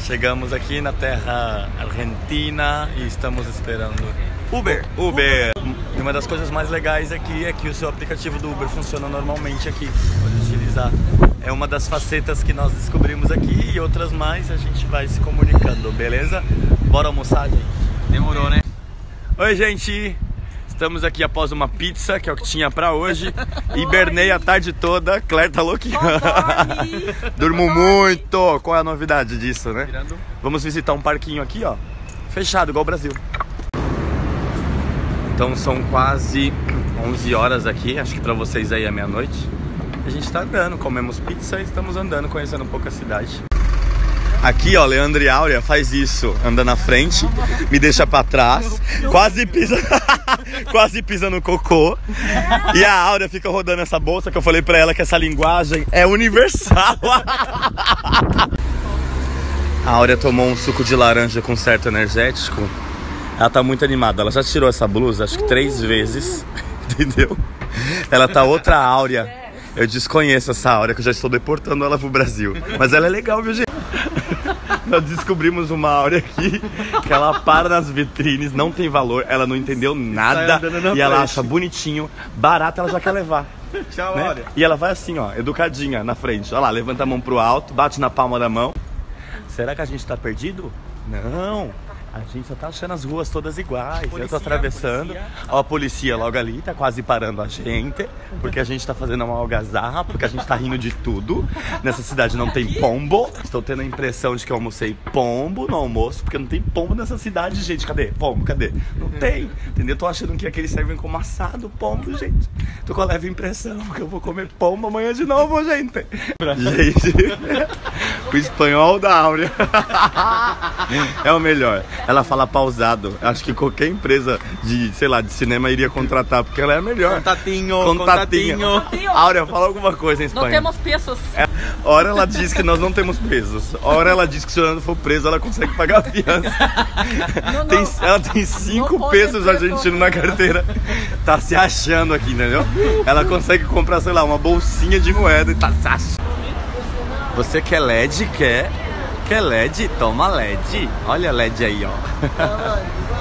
Chegamos aqui na terra argentina e estamos esperando Uber. E uma das coisas mais legais aqui é que o seu aplicativo do Uber funciona normalmente aqui. Pode utilizar. É uma das facetas que nós descobrimos aqui e outras mais a gente vai se comunicando, beleza? Bora almoçar, gente? Demorou, né? Oi, gente! Estamos aqui após uma pizza, que é o que tinha pra hoje. Hibernei a tarde toda. Claire tá louquinha. Durmo muito. Qual é a novidade disso, né? Vamos visitar um parquinho aqui, ó. Fechado, igual o Brasil. Então são quase 11 horas aqui. Acho que pra vocês aí é meia-noite. A gente tá andando, comemos pizza e estamos andando, conhecendo um pouco a cidade. Aqui, ó, Leandro e Áurea faz isso, anda na frente, me deixa pra trás, quase pisa no cocô. E a Áurea fica rodando essa bolsa, que eu falei pra ela que essa linguagem é universal. A Áurea tomou um suco de laranja com certo energético. Ela tá muito animada, ela já tirou essa blusa acho que 3 vezes, entendeu? Ela tá outra Áurea. Eu desconheço essa Áurea, que eu já estou deportando ela pro Brasil. Mas ela é legal, viu, gente? Nós descobrimos uma Áurea aqui, que ela para nas vitrines, não tem valor, ela não entendeu nada. E ela acha bonitinho, barato, ela já quer levar. Tchau, né? Áurea. E ela vai assim, ó, educadinha na frente. Olha lá, levanta a mão pro alto, bate na palma da mão. Será que a gente tá perdido? Não. A gente só tá achando as ruas todas iguais. Eu tô atravessando. Ó, a polícia logo ali tá quase parando a gente. Porque a gente tá fazendo uma algazarra. Porque a gente tá rindo de tudo. Nessa cidade não tem pombo. Estou tendo a impressão de que eu almocei pombo no almoço. Porque não tem pombo nessa cidade, gente. Cadê? Pombo, cadê? Não tem. Entendeu? Tô achando que aqui eles servem como assado pombo, gente. Tô com a leve impressão que eu vou comer pombo amanhã de novo, gente. Gente, o espanhol da Áurea é o melhor. Ela fala pausado. Acho que qualquer empresa de, sei lá, de cinema iria contratar, porque ela é a melhor. Contatinho. Áurea, fala alguma coisa em espanhol. Não temos pesos. Hora ela diz que nós não temos pesos. Hora ela diz que se o Leandro for preso, ela consegue pagar a fiança. Ela tem 5 pesos argentinos na carteira. Tá se achando aqui, entendeu? Ela consegue comprar, sei lá, uma bolsinha de moeda e tá se achando. Você quer LED? Quer LED? Toma LED. Olha a LED aí, ó.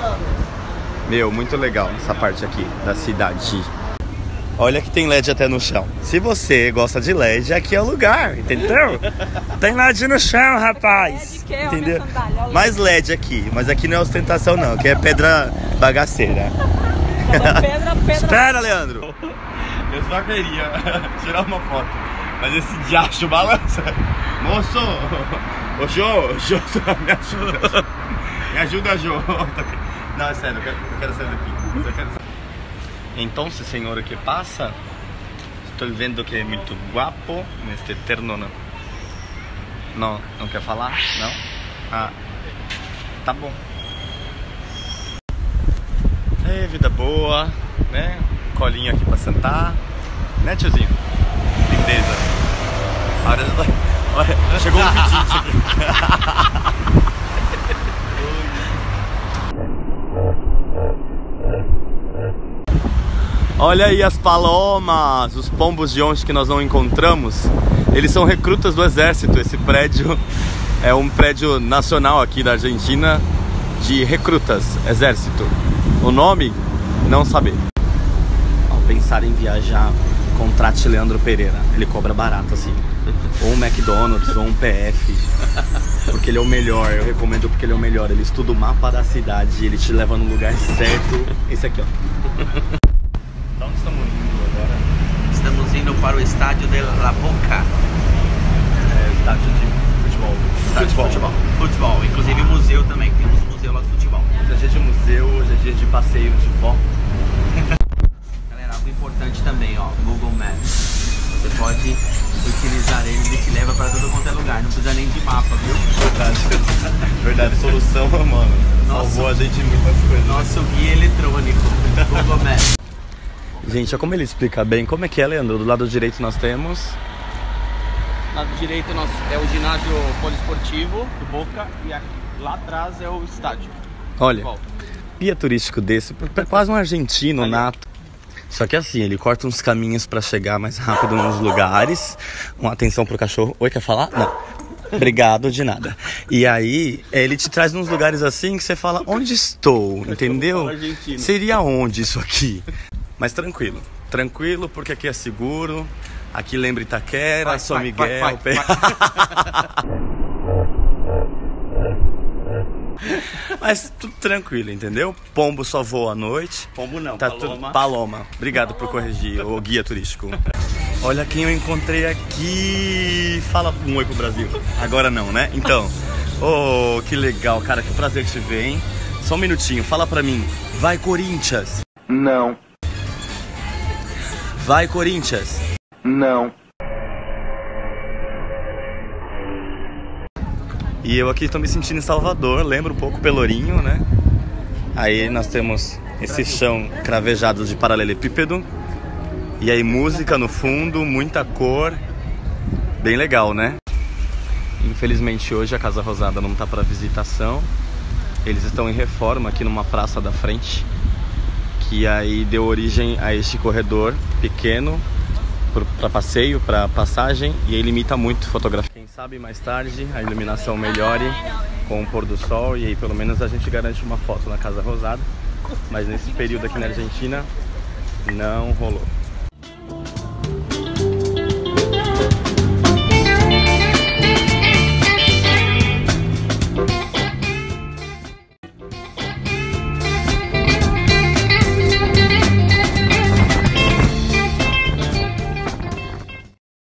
Meu, muito legal essa parte aqui da cidade. Olha que tem LED até no chão. Se você gosta de LED, aqui é o lugar, entendeu? Tem LED no chão, rapaz. Entendeu? Mais LED aqui, mas aqui não é ostentação não, aqui é pedra bagaceira. Pedra. Espera, Leandro. Eu só queria tirar uma foto, mas esse diacho balança. Moço! Ô, Jô, me ajuda. Me ajuda, Jô. Não, é sério, eu quero sair daqui. Então, senhor, que passa? Estou vendo que é muito guapo neste terno. Não quer falar? Não? Ah, tá bom. É, vida boa, né? Colinho aqui pra sentar. Né, tiozinho? Lindeza. Olha, chegou um pedinte aqui. Olha aí as palomas, os pombos de ontem que nós não encontramos. Eles são recrutas do exército. Esse prédio é um prédio nacional aqui da Argentina de recrutas, exército. O nome? Não saber. Ao pensar em viajar, contrate Leandro Pereira. Ele cobra barato assim. Ou um McDonald's, ou um PF. Porque ele é o melhor, eu recomendo porque ele é o melhor. Ele estuda o mapa da cidade, ele te leva no lugar certo. Esse aqui, ó. Onde estamos indo agora? Estamos indo para o estádio de La Boca. É, estádio de futebol. Futebol. Inclusive museu também, temos um museu lá de futebol. Hoje é dia de museu, hoje é dia de passeio de vó. Galera, algo importante também, ó, Google Maps. Você pode utilizar ele te leva para todo quanto é lugar, não precisa nem de mapa, viu? Verdade, solução, mano. Salvou a gente em muitas coisas. Nosso guia eletrônico, Google Maps. Gente, olha como ele explica bem. Como é que é, Leandro? Do lado direito nós temos... Do lado direito é o ginásio poliesportivo do Boca e aqui, lá atrás é o estádio. Olha, guia turístico desse, quase um argentino nato. Só que assim, ele corta uns caminhos pra chegar mais rápido nos lugares. Uma atenção pro cachorro. Oi, quer falar? Não. Obrigado, de nada. E aí, ele te traz nos lugares assim que você fala, onde estou, entendeu? Seria onde isso aqui? Mas tranquilo, tranquilo, porque aqui é seguro, aqui lembra Itaquera, São Miguel... Mas tudo tranquilo, entendeu? Pombo só voa à noite. Pombo não, tá Paloma. Tudo... Paloma. Obrigado por corrigir, o guia turístico. Olha quem eu encontrei aqui. Fala um oi pro Brasil. Agora não, né? Então, oh, que legal, cara. Que prazer te ver, hein? Só um minutinho, fala pra mim. Vai, Corinthians. Não. Vai, Corinthians. Não. E eu aqui tô me sentindo em Salvador, lembra um pouco Pelourinho, né? Aí nós temos esse chão cravejado de paralelepípedo. E aí música no fundo, muita cor. Bem legal, né? Infelizmente hoje a Casa Rosada não tá para visitação. Eles estão em reforma aqui numa praça da frente, que aí deu origem a este corredor pequeno para passeio, para passagem, e aí limita muito fotografia. Quem sabe mais tarde a iluminação melhore com o pôr do sol e aí pelo menos a gente garante uma foto na Casa Rosada, mas nesse período aqui na Argentina não rolou.